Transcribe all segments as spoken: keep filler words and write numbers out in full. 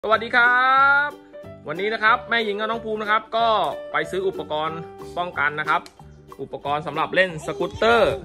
สวัสดีครับวันนี้นะครับแม่หญิงกับน้องภูมินะครับก็ไปซื้ออุปกรณ์ป้องกันนะครับอุปกรณ์สำหรับเล่นสกูตเตอร์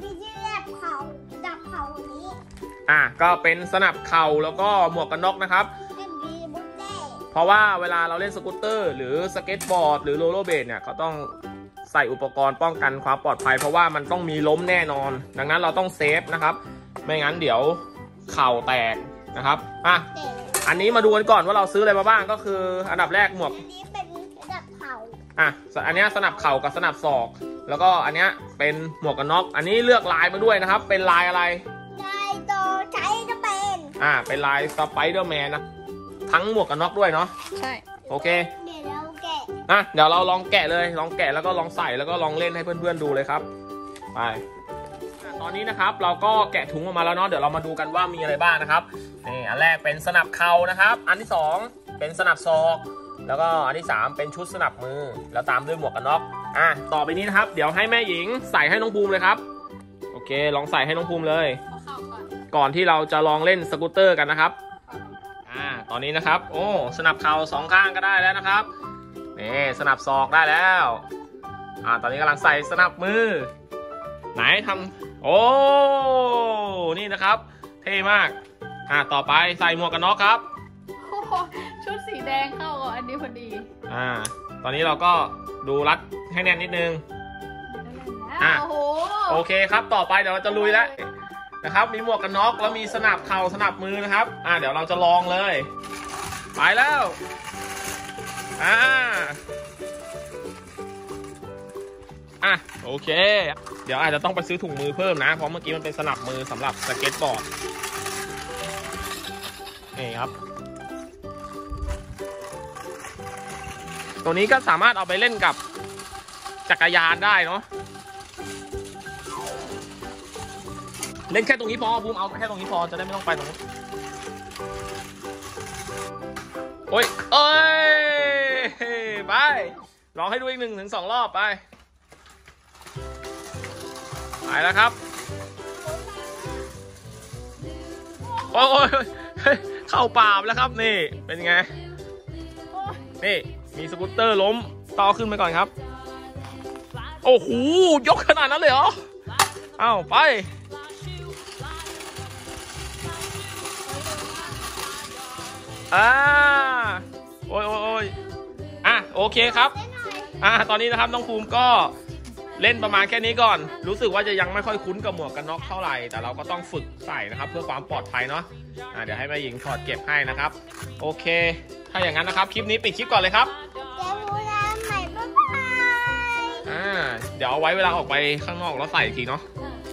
อ่ะก็เป็นสนับเข่าแล้วก็หมวกกันน็อกนะครับเพราะว่าเวลาเราเล่นสกูตเตอร์หรือสเก็ตบอร์ดหรือโรลเลอร์เบลดเนี่ยก็ต้องใส่อุปกรณ์ป้องกันความปลอดภัยเพราะว่ามันต้องมีล้มแน่นอนดังนั้นเราต้องเซฟนะครับไม่งั้นเดี๋ยวเข่าแตกนะครับอ่ะอันนี้มาดูกันก่อนว่าเราซื้ออะไรมาบ้างก็คืออันดับแรกหมวกอันนี้เป็นสนับเข่าอ่ะอันนี้สนับเข่ากับสนับศอกแล้วก็อันนี้เป็นหมวกกันน็อกอันนี้เลือกลายมาด้วยนะครับเป็นลายอะไรลายโตใช้จะเป็นอ่าเป็นลายสไปเดอร์แมนนะทั้งหมวกกันน็อกด้วยเนาะใช่โอเคเดี๋ยวเราแกะอ่ะเดี๋ยวเราลองแกะเลยลองแกะแล้วก็ลองใส่แล้วก็ลองเล่นให้เพื่อนๆดูเลยครับไปตอนนี้นะครับเราก็แกะถุงออกมาแล้วเนาะเดี๋ยวเรามาดูกันว่ามีอะไรบ้างนะครับนี่อันแรกเป็นสนับเข่านะครับอันที่สองเป็นสนับศอกแล้วก็อันที่สามเป็นชุดสนับมือแล้วตามด้วยหมวกกันน็อกอ่ะต่อไปนี้นะครับเดี๋ยวให้แม่หญิงใส่ให้น้องภูมิเลยครับโอเคลองใส่ให้น้องภูมิเลยก่อนที่เราจะลองเล่นสกูตเตอร์กันนะครับอ่าตอนนี้นะครับโอ้สนับเข่าสองข้างก็ได้แล้วนะครับนี่สนับศอกได้แล้วอ่าตอนนี้กำลังใส่สนับมือไหนทำโอ้นี่นะครับเท่มากอ่าต่อไปใส่หมวกกันน็อกครับชุดสีแดงเข้ากับอันนี้พอดีอ่าตอนนี้เราก็ดูรัดให้แน่นนิดนึงอ่าโอ้โหโอเคครับต่อไปเดี๋ยวเราจะลุยแล้วนะครับมีหมวกกันน็อกแล้วมีสนับเข่าสนับมือนะครับอ่าเดี๋ยวเราจะลองเลยไปแล้วอ่าอ่ะโอเคเดี๋ยวอาจจะต้องไปซื้อถุงมือเพิ่มนะเพราะเมื่อกี้มันเป็นสนับมือสำหรับสเก็ตบอร์ดนี่ครับตัวนี้ก็สามารถเอาไปเล่นกับจักรยานได้เนาะเล่นแค่ตรงนี้พอภูมิเอาแค่ตรงนี้พอจะได้ไม่ต้องไปตรงนู้นโอ้ยเอ้ยไปลองให้ดูอีกหนึ่งถึงสองรอบไปไปแล้วครับโอ้ยเข้าป่าแล้วครับนี่เป็นไงนี่มีสกูตเตอร์ล้มต่อขึ้นไปก่อนครับโอ้โหยกขนาดนั้นเลยเหรออ้าวไปอ่าโอ้ยโอ้ยโอ้ยอ่ะโอเคครับอ่าตอนนี้นะครับน้องภูมิก็เล่นประมาณแค่นี้ก่อนรู้สึกว่าจะยังไม่ค่อยคุ้นกับหมวกกันน็อกเท่าไหร่แต่เราก็ต้องฝึกใส่นะครับเพื่อความปลอดภัยเนาะอ่าเดี๋ยวให้แม่หญิงถอดเก็บให้นะครับโอเคถ้าอย่างนั้นนะครับคลิปนี้ปิดคลิปก่อนเลยครับเดี๋ยวดูแลใหม่บ๊ายบายอ่าเดี๋ยวเอาไว้เวลาออกไปข้างนอกแล้วใส่อีกทีเนาะ